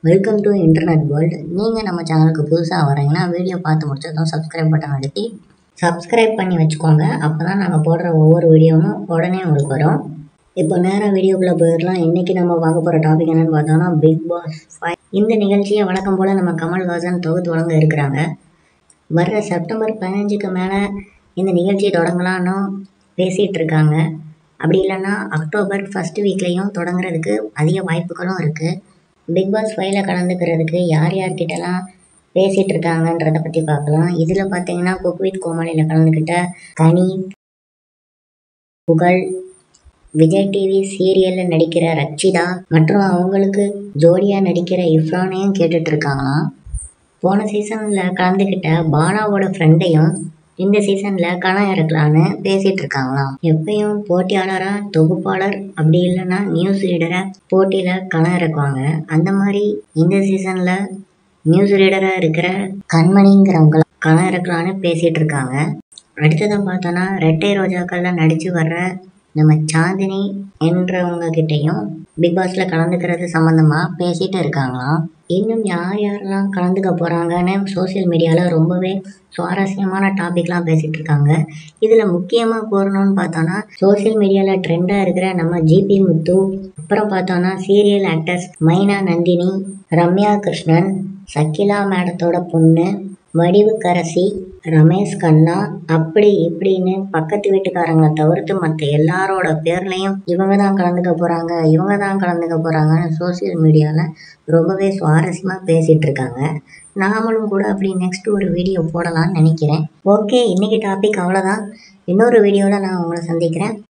Welcome to internet world. நீங்கள் நம்ம சேனலுக்கு புதுசாக வரீங்கன்னா வீடியோ பார்த்து முடிச்சதும் சப்ஸ்கிரைப் பட்டன் அழுத்தி சப்ஸ்கிரைப் பண்ணி வச்சுக்கோங்க. அப்போ தான் நாங்கள் போடுற ஒவ்வொரு வீடியோவும் உடனே உங்களுக்கு வரும். இப்போ நேராக வீடியோக்குள்ளே போயிடலாம். இன்றைக்கி நம்ம பார்க்க போகிற டாபிக் என்னென்னு பார்த்தோம்னா பிக் பாஸ் 5. இந்த நிகழ்ச்சியை வழக்கம் போல் நம்ம கமல்ஹாசன் தொகுத்து வழங்க இருக்கிறாங்க. வர்ற செப்டம்பர் 15க்கு மேலே இந்த நிகழ்ச்சி தொடங்கலான்னு பேசிகிட்டு இருக்காங்க. அப்படி இல்லைன்னா அக்டோபர் ஃபஸ்ட் வீக்லேயும் தொடங்குறதுக்கு அதிக வாய்ப்புகளும் இருக்குது. பிக் பாஸ் 5ல கலந்துக்கிறதுக்கு யார்கிட்டலாம் பேசிகிட்டு இருக்காங்கன்றதை பற்றி பார்க்கலாம். இதில் பார்த்தீங்கன்னா குக் வித் கோமாளியில் கலந்துக்கிட்ட கனி, புகழ், விஜய் டிவி சீரியலில் நடிக்கிற ரச்சிதா மற்றும் அவங்களுக்கு ஜோடியாக நடிக்கிற இஃப்ரானையும் கேட்டுட்ருக்காங்களாம். போன சீசனில் கலந்துக்கிட்ட பாலாவோட ஃப்ரெண்டையும் இந்த சீசனில் களம் இறக்கலான்னு பேசிகிட்டு இருக்காங்களாம். எப்பயும் போட்டியாளராக தொகுப்பாளர் அப்படி இல்லைன்னா நியூஸ் ரீடரை போட்டியில் களம் இறக்குவாங்க. அந்த மாதிரி இந்த சீசனில் நியூஸ் ரீடராக இருக்கிற கண்மணிங்கிறவங்கள களம் இறக்கலான்னு பேசிகிட்டு இருக்காங்க. அடுத்ததாக பார்த்தோன்னா ரெட்டை ரோஜாக்களில் நடித்து வர்ற நம்ம சாந்தினி என்றவங்க கிட்டையும் பிக் பாஸில் கலந்துக்கிறது சம்மந்தமாக பேசிகிட்டு இருக்காங்களாம். இன்னும் யாரெல்லாம் கலந்துக்க போகிறாங்கன்னு சோசியல் மீடியாவில் ரொம்பவே சுவாரஸ்யமான டாபிக்லாம் பேசிகிட்டு இருக்காங்க. இதில் முக்கியமாக கூறணும்னு பார்த்தோன்னா சோசியல் மீடியாவில் ட்ரெண்டாக இருக்கிற நம்ம ஜிபி முத்து, அப்புறம் பார்த்தோன்னா சீரியல் ஆக்டர்ஸ் மைனா நந்தினி, ரம்யா கிருஷ்ணன், சக்கிலா மேடத்தோட பொண்ணு வடிவுக்கரசி, ரமேஷ் கண்ணா, அப்படி இப்படின்னு பக்கத்து வீட்டுக்காரங்களை தவிர்த்து மற்ற எல்லாரோட பேர்லையும் இவங்க தான் கலந்துக்க போகிறாங்கன்னு சோசியல் மீடியாவில் ரொம்பவே சுவாரஸ்யமாக பேசிகிட்டு இருக்காங்க. நாமளும் கூட அப்படி நெக்ஸ்ட் ஒரு வீடியோ போடலான்னு நினைக்கிறேன். ஓகே, இன்றைக்கி டாபிக் அவ்வளோதான். இன்னொரு வீடியோவில் நான் உங்களை சந்திக்கிறேன்.